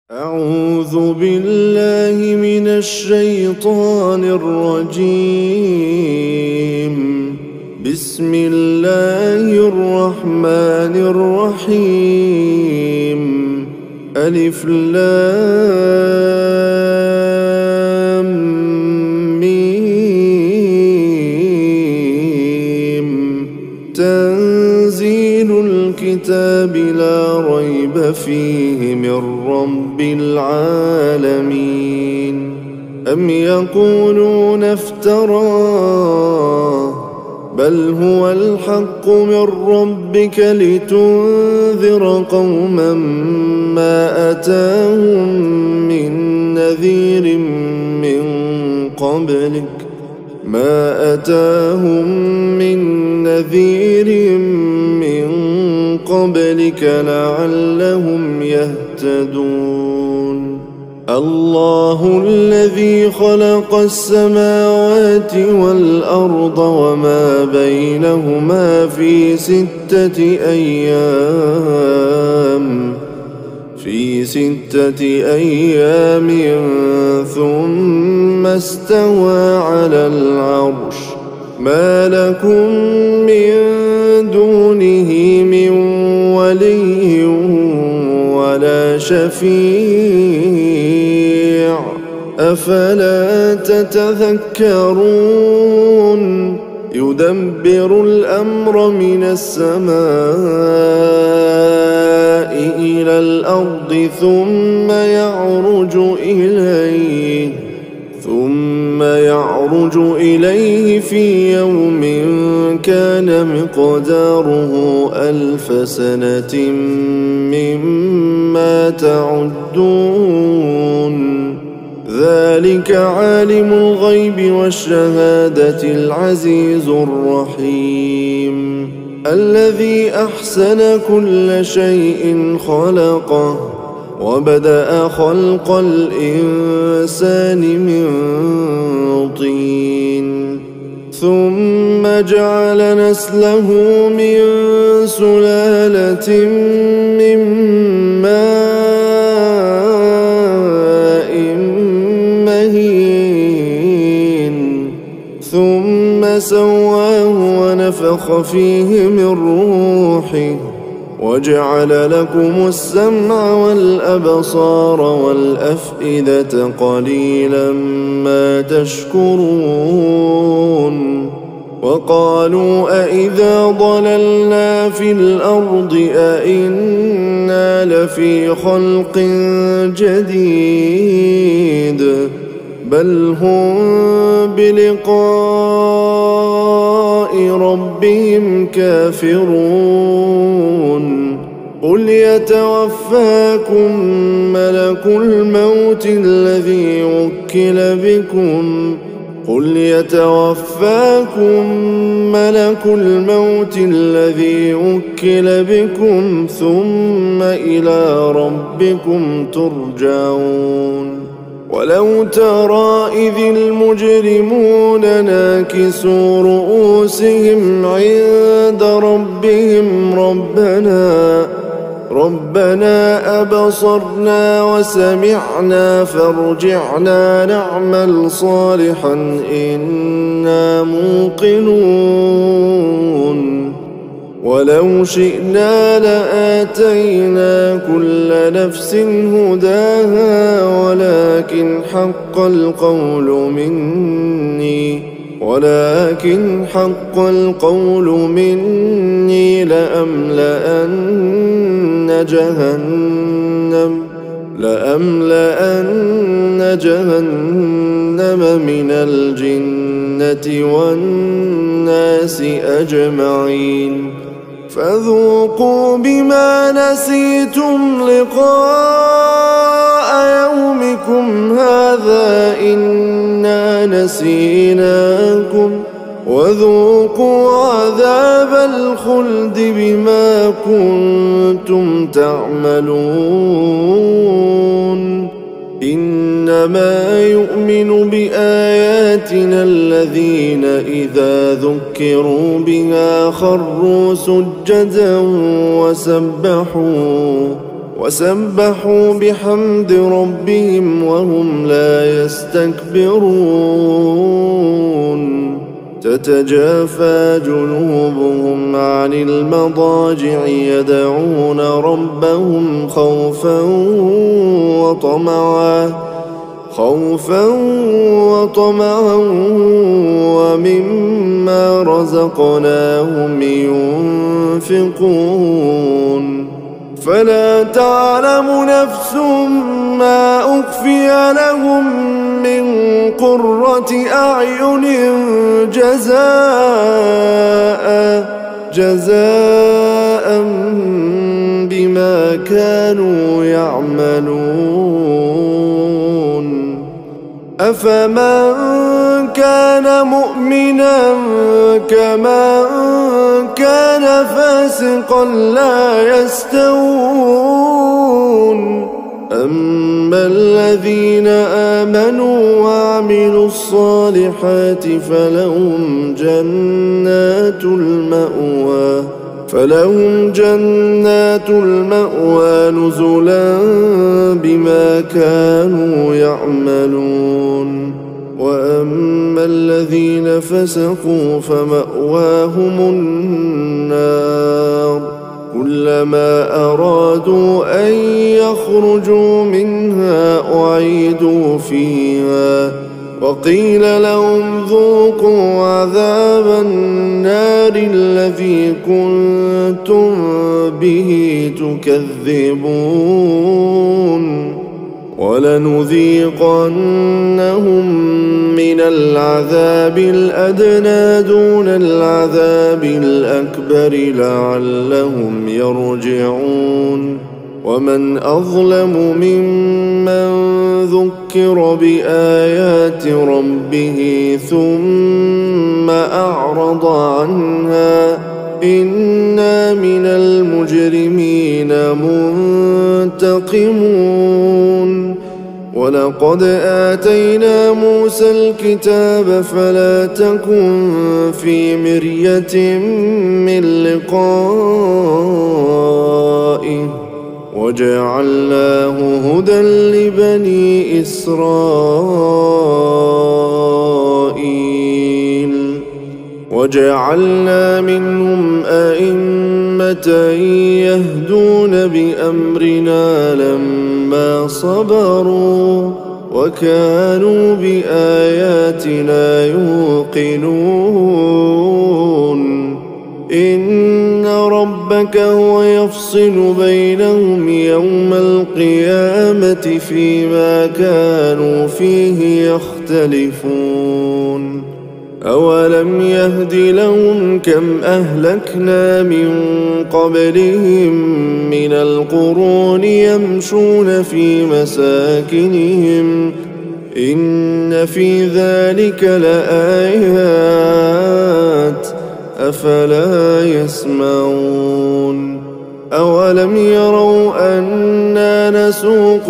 أعوذ بالله من الشيطان الرجيم. بسم الله الرحمن الرحيم. ألف لام ميم. تنزيل الكتاب لا ريب فيه من رب العالمين. أم يقولون افتراه بل هو الحق من ربك لتنذر قوما ما أتاهم من نذير من قبلك لعلهم يهتدون. الله الذي خلق السماوات والأرض وما بينهما في ستة أيام ثم استوى على العرش. ما لكم من دونه من ولي ولا شفيع أفلا تتذكرون. يدبر الأمر من السماء إلى الأرض ثم يعرج إليه في يوم كان مقداره 1000 سنة مما تعدون. ذلك عالم الغيب والشهادة العزيز الرحيم. الذي أحسن كل شيء خلقه وبدأ خلق الإنسان من طين ثم جعل نسله من سلالة من ماء مهين ثم سواه ونفخ فيه من روحه وجعل لكم السمع والأبصار والأفئدة قليلا ما تشكرون. وقالوا أإذا ضللنا في الأرض أإنا لفي خلق جديد بل هم بلقاء ربهم كافرون. قل يتوفاكم ملك الموت الذي وكل بكم ثم إلى ربكم ترجعون. ولو ترى إذ المجرمون ناكسوا رؤوسهم عند ربهم ربنا أبصرنا وسمعنا فارجعنا نعمل صالحا إنا موقنون. ولو شئنا لآتينا كل نفس هداها ولكن حق القول مني لأملأن جهنم من الجنة والناس أجمعين. فذوقوا بما نسيتم لقاء يومكم هذا إنا نسيناكم وذوقوا عذاب الخلد بما كنتم تعملون. إنما يؤمن بآياتنا الذين إذا ذكروا بها خروا سجدا وسبحوا بحمد ربهم وهم لا يستكبرون تتجافى جنوبهم عن المضاجع يدعون ربهم خوفا وطمعا ومما رزقناهم ينفقون فلا تعلم نفس ما أخفي لهم من قرة أعين جزاء بما كانوا يعملون أفمن كان مؤمنا كمن كان فاسقا لا يستوون أما الذين آمنوا وعملوا الصالحات فلهم جنات المأوى نزلا بما كانوا يعملون وأما الذين فسقوا فمأواهم النار كلما أرادوا أن يخرجوا منها أعيدوا فيها وقيل لهم ذوقوا عذاب النار الذي كنتم به تكذبون ولنذيقنهم من العذاب الأدنى دون العذاب الأكبر لعلهم يرجعون ومن أظلم ممن ذكر بآيات ربه ثم أعرض عنها إنا من المجرمين منتقمون ولقد آتينا موسى الكتاب فلا تكن في مرية من لقائه وجعلناه هدى لبني إسرائيل وجعلنا منهم أئمة يهدون بأمرنا لما صبروا وكانوا بآياتنا يوقنون إن ربك هو يفصل بينهم يوم القيامة فيما كانوا فيه يختلفون أولم يهد لهم كم أهلكنا من قبلهم من القرون يمشون في مساكنهم إن في ذلك لآيات أفلا يسمعون أولم يروا أنا نسوق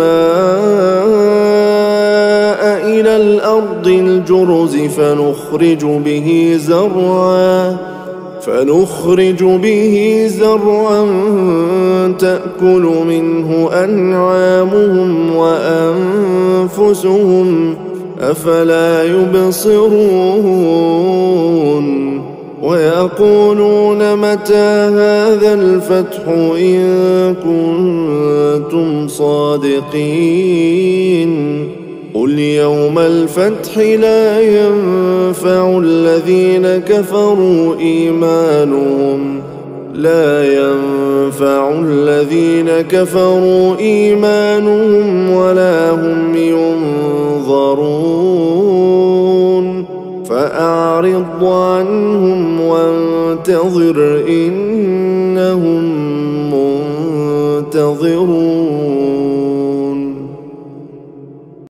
الماء إلى الأرض الجرز فنخرج به زرعا تأكل منه أنعامهم وأنفسهم أفلا يبصرون ويقولون متى هذا الفتح إن كنتم صادقين قل يوم الفتح لا ينفع الذين كفروا إيمانهم ولا هم ينظرون فأعرض عنهم وانتظر إنهم منتظرون